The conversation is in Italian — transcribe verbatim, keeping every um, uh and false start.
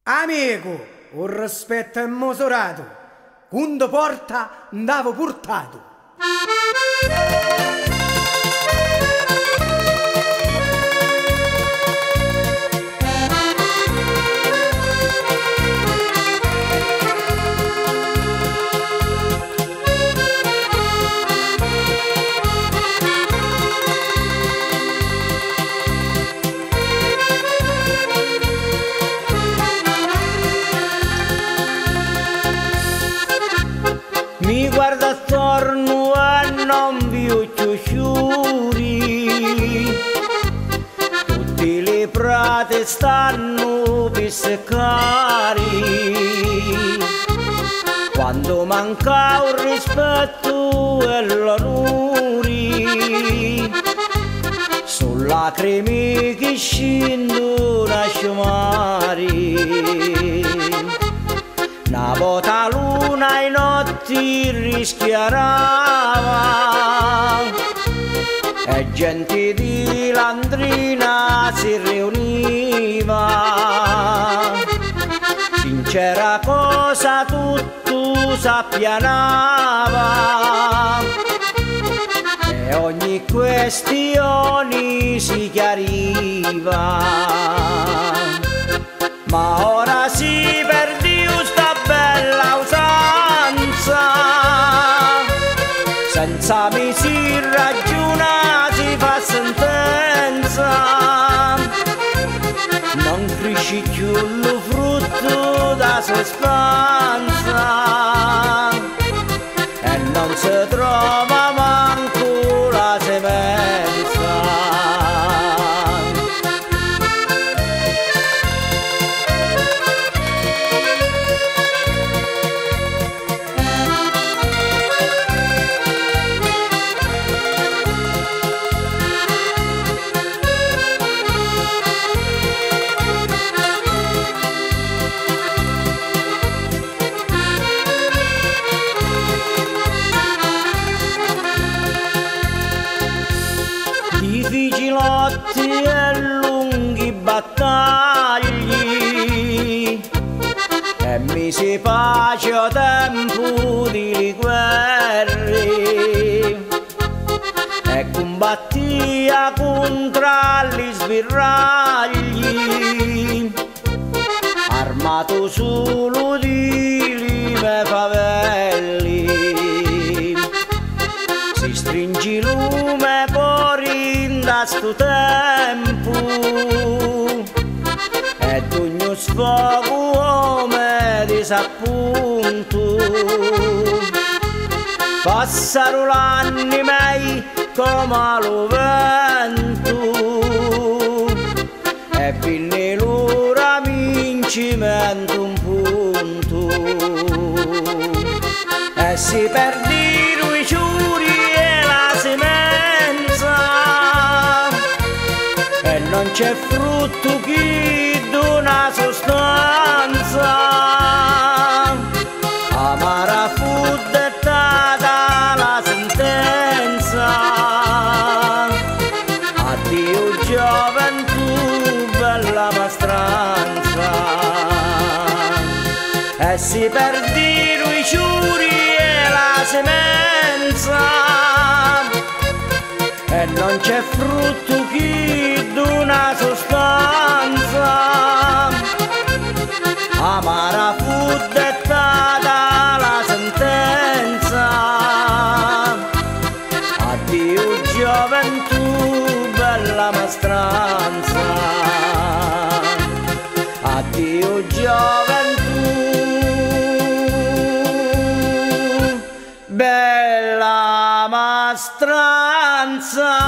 Amico, un rispetto immisurato, quando porta andavo portato. Mi guardo attorno e non vi sciuri, tutti le prate stanno per seccare, quando manca un rispetto e l'onore, sono lacrime che scendono a sciumare. Una volta luna e notti rischiarava e gente di Landrina si riuniva. Sincera cosa tutto s'appianava e ogni questione si chiariva. Ma ora si perde bella usanza, senza mi si ragiona, si fa sentenza, non cresce più lo frutto da sostanza e non si trova manco la semenza. Difficilotti e lunghi battagli e mi si pace a tempo di guerre e combattia contro gli sbirragli armato solo di lime favelli. Si stringi lume fuori da sto tempo ed ogni sfogo come disappunto. Passano l'anni miei come lo vento e finì l'ora vincimento un punto e si perdirono i ciuri e la semenza e non c'è frutto che dona sostanza. Amara fu dettata la sentenza, addio gioventù bella mastranza e si perdirono i ciuri e la semenza e non c'è frutto che dona sostanza. Amara fu dettata la sentenza, addio gioventù bella mastranza, addio gioventù bella mastranza.